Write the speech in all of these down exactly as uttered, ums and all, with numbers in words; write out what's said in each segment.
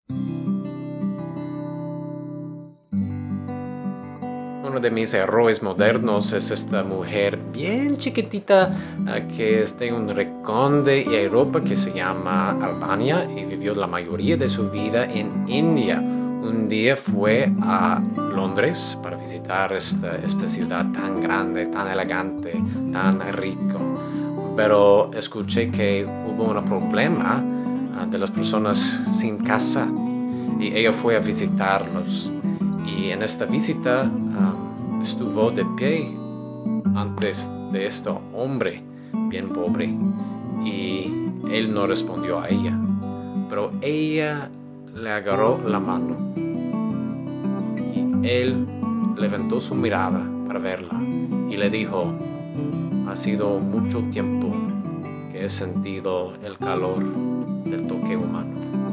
Uno de mis héroes modernos es esta mujer bien chiquitita uh, que es de un rincón de Europa que se llama Albania y vivió la mayoría de su vida en India. Un día fue a Londres para visitar esta, esta ciudad tan grande, tan elegante, tan rico. Pero escuché que hubo un problema uh, de las personas sin casa y ella fue a visitarlos. Y en esta visita um, estuvo de pie antes de este hombre bien pobre y él no respondió a ella, pero ella le agarró la mano y él levantó su mirada para verla y le dijo: ha sido mucho tiempo que he sentido el calor del toque humano.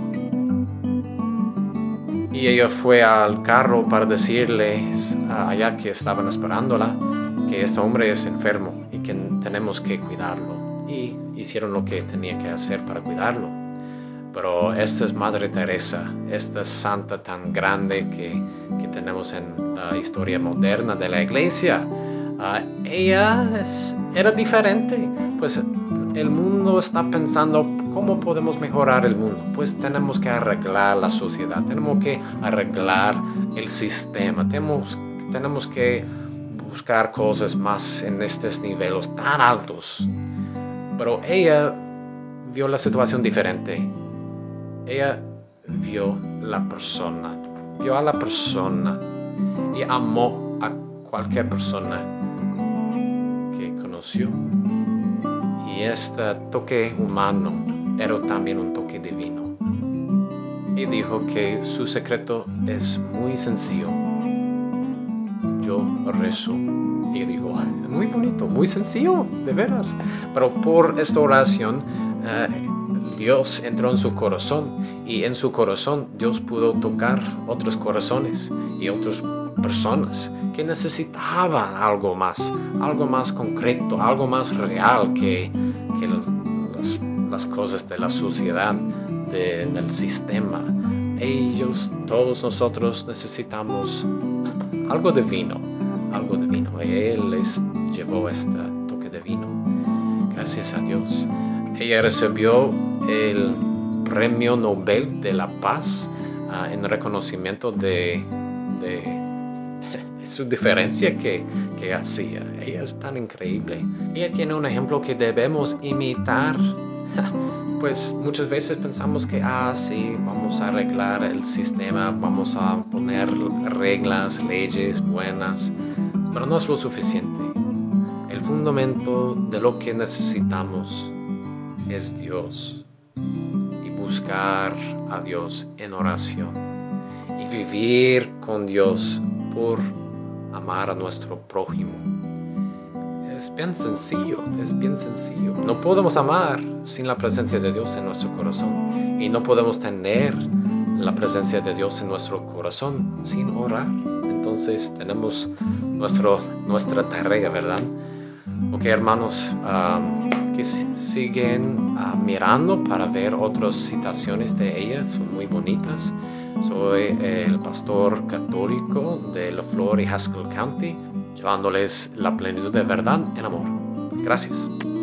Y ella fue al carro para decirles uh, allá que estaban esperándola que este hombre es enfermo y que tenemos que cuidarlo. Y hicieron lo que tenía que hacer para cuidarlo. Pero esta es Madre Teresa, esta santa tan grande que, que tenemos en la historia moderna de la iglesia. Uh, ella es, era diferente, pues el mundo está pensando cómo podemos mejorar el mundo. Pues tenemos que arreglar la sociedad, tenemos que arreglar el sistema, tenemos, tenemos que buscar cosas más en estos niveles tan altos. Pero ella vio la situación diferente. Ella vio la persona, vio a la persona y amó a cualquier persona que conoció. Y este toque humano era también un toque divino. Y dijo que su secreto es muy sencillo. Yo rezo. Y dijo, muy bonito, muy sencillo, de veras. Pero por esta oración, uh, Dios entró en su corazón. Y en su corazón, Dios pudo tocar otros corazones y otras personas que necesitaban algo más, algo más concreto, algo más real que, que las, las cosas de la sociedad, de, del sistema. Ellos, todos nosotros necesitamos algo divino, algo divino. Y Él les llevó este toque divino. Gracias a Dios. Ella recibió el Premio Nobel de la Paz uh, en reconocimiento de, de, de su diferencia que, que hacía. Ella es tan increíble. Ella tiene un ejemplo que debemos imitar. Pues muchas veces pensamos que, ah, sí, vamos a arreglar el sistema, vamos a poner reglas, leyes buenas, pero no es lo suficiente. El fundamento de lo que necesitamos es Dios. Buscar a Dios en oración y vivir con Dios por amar a nuestro prójimo. Es bien sencillo, es bien sencillo. No podemos amar sin la presencia de Dios en nuestro corazón y no podemos tener la presencia de Dios en nuestro corazón sin orar. Entonces tenemos nuestro, nuestra tarea, ¿verdad? Ok, hermanos, um, que siguen uh, mirando para ver otras citaciones de ella, son muy bonitas. Soy el pastor católico de La Flor y Haskell County, llevándoles la plenitud de verdad en amor. Gracias.